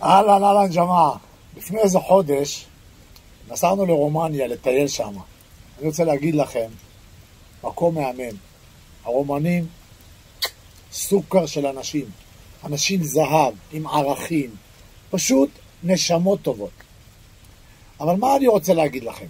אהלן, אהלן ג'מאעה. לפני איזה חודש נסענו לרומניה לטייל שם. אני רוצה להגיד לכם, מקום מהמם. הרומנים, סוכר של אנשים. אנשים זהב, עם ערכים. פשוט נשמות טובות. אבל מה אני רוצה להגיד לכם?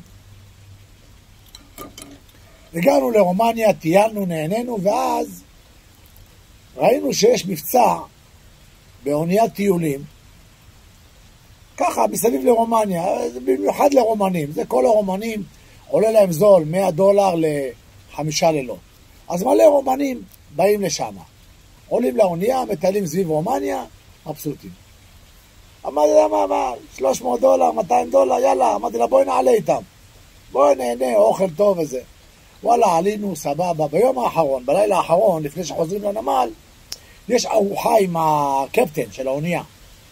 הגענו לרומניה, טיילנו, נהנינו, ואז ראינו שיש מבצע באוניית טיולים, ככה, מסביב לרומניה, במיוחד לרומנים, זה כל הרומנים, עולה להם זול, $100 ל5 לילות. אז מלא רומנים באים לשם. עולים לאונייה, מטיילים סביב רומניה, מבסוטים. אמרתי לה, מה, $300, $200, יאללה, אמרתי לה, בואי נעלה איתם. בואי נהנה, אוכל טוב וזה. וואלה, עלינו, סבבה. ביום האחרון, בלילה האחרון, לפני שחוזרים לנמל, יש ארוחה עם הקפטן של האונייה.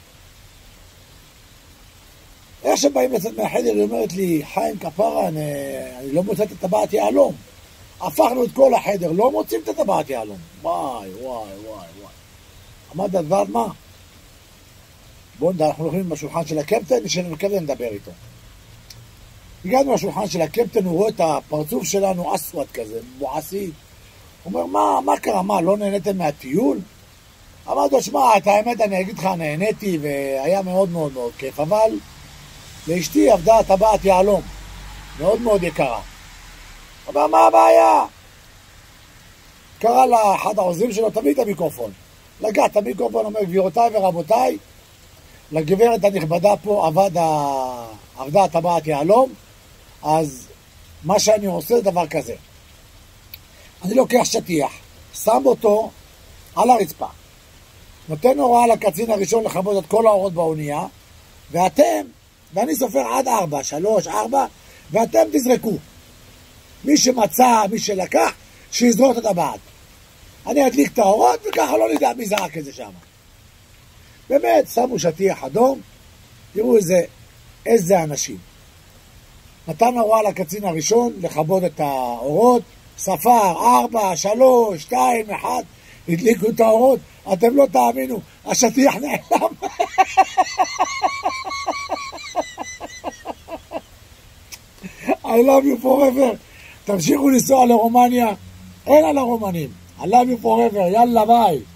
איך שבאים לצאת מהחדר, היא אומרת לי, חיים כפרה, אני לא מוצאת את טבעת יהלום. הפכנו את כל החדר, לא מוצאים את הטבעת יהלום. וואי. אמרת דבר מה? בואו נדע, אנחנו הולכים בשולחן של הקפטן, נשאר עם הקפטן נדבר איתו. הגענו לשולחן של הקפטן, הוא רואה את הפרצוף שלנו, אסוואט כזה, מבועסי. הוא אומר, מה קרה, מה, לא נהניתם מהטיול? אמרתי לו, שמע, את האמת אני אגיד לך, נהניתי והיה מאוד מאוד מאוד כיף, אבל לאשתי עבדה טבעת יהלום, מאוד מאוד יקרה. אבל מה הבעיה? קרא לאחד העוזרים שלו, תביא את המיקרופון. לגע את המיקרופון, אומר, גבירותיי ורבותיי, לגברת הנכבדה פה עבדה טבעת יהלום, אז מה שאני עושה זה דבר כזה. אני לוקח שטיח, שם אותו על הרצפה, נותן הוראה לקצין הראשון לכבות את כל האורות באונייה, ואני סופר עד 4, 3, 4, ואתם תזרקו. מי שמצא, מי שלקח, שיזרוק את הטבעת. אני אדליק את האורות, וככה לא נדע מי זרק את זה שם. באמת, שמו שטיח אדום, תראו איזה אנשים. נתן הוראה לקצין הראשון לכבות את האורות, ספר 4, 3, 2, 1, הדליקו את האורות, אתם לא תאמינו, השטיח נעלם. I love you forever. תמשיכו לנסוע לרומניה, אין על הרומנים. I love you forever, יאללה ביי.